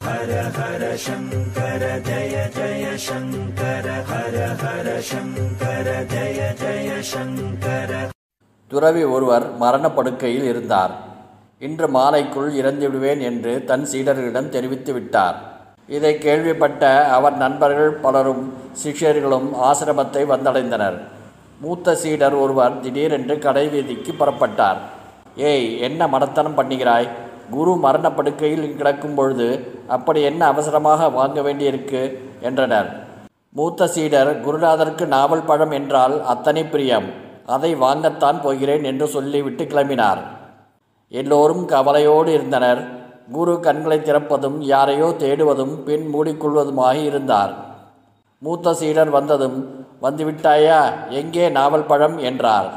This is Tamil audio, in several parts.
ஹர ஹர சங்கர ஜய ஜய சங்கர ஹர ஹர சங்கர ஜய ஜய சங்கர. துறவி ஒருவர் மரணப்படுக்கையில் இருந்தார். இன்று மாலைக்குள் இறந்துவிடுவேன் என்று தன் சீடர்களிடம் தெரிவித்து விட்டார். இதை கேள்விப்பட்ட அவர் நண்பர்கள் பலரும் சிஷ்யர்களும் ஆசிரமத்தை வந்தடைந்தனர். மூத்த சீடர் ஒருவர் திடீரென்று கடைவீதிக்கு புறப்பட்டார். ஏய், என்ன மடத்தனம் பண்ணுகிறாய்? குரு மரணப்படுக்கையில் கிடக்கும் பொழுது அப்படி என்ன அவசரமாக வாங்க வேண்டியிருக்கு என்றனர். மூத்த சீடர், குருநாதருக்கு நாவல் பழம் என்றால் அத்தனை பிரியம், அதை வாங்கத்தான் போகிறேன் என்று சொல்லிவிட்டு கிளம்பினார். எல்லோரும் கவலையோடு இருந்தனர். குரு கண்களை திறப்பதும் யாரையோ தேடுவதும் பின் மூடிக்கொள்வதுமாக இருந்தார். மூத்த சீடர் வந்ததும், வந்துவிட்டாயா, எங்கே நாவல் பழம் என்றார்.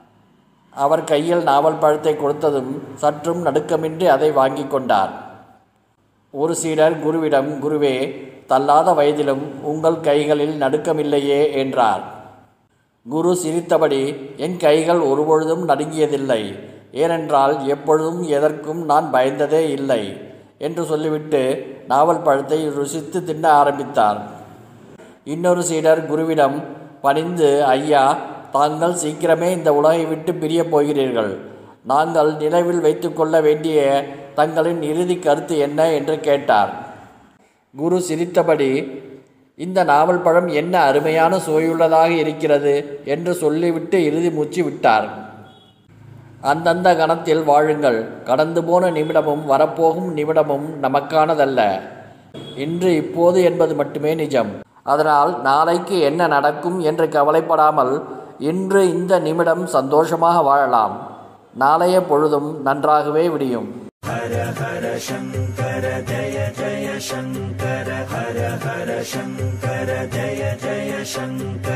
அவர் கையில் நாவல் பழத்தை கொடுத்ததும் சற்றும் நடுக்கமின்றி அதை வாங்கி கொண்டார். ஒரு சீடர் குருவிடம், குருவே, தள்ளாத வயதிலும் உங்கள் கைகளில் நடுக்கமில்லையே என்றார். குரு சிரித்தபடி, என் கைகள் ஒருபொழுதும் நடுங்கியதில்லை, ஏனென்றால் எப்பொழுதும் எதற்கும் நான் பயந்ததே இல்லை என்று சொல்லிவிட்டு நாவல் பழத்தை ருசித்து தின்ன ஆரம்பித்தார். இன்னொரு சீடர் குருவிடம் பணிந்து, ஐயா, தாங்கள் சீக்கிரமே இந்த உலகை விட்டு பிரியப் போகிறீர்கள். நாங்கள் நினைவில் வைத்து கொள்ள வேண்டிய தங்களின் இறுதி கருத்து என்ன என்று கேட்டார். குரு சிரித்தபடி, இந்த நாவல் பழம் என்ன அருமையான சுவையுள்ளதாக இருக்கிறது என்று சொல்லிவிட்டு இறுதி மூச்சு விட்டார். அந்தந்த கணத்தில் வாழுங்கள். கடந்து போன நிமிடமும் வரப்போகும் நிமிடமும் நமக்கானதல்ல. இன்று இப்போது என்பது மட்டுமே நிஜம். அதனால் நாளைக்கு என்ன நடக்கும் என்று கவலைப்படாமல் இன்று இந்த நிமிடம் சந்தோஷமாக வாழலாம். நாளைய பொழுதும் நன்றாகவே விடியும். ஹர ஹர சங்கர ஜய ஜய சங்கர ஹர ஹர சங்கர ஜய ஜய சங்கர.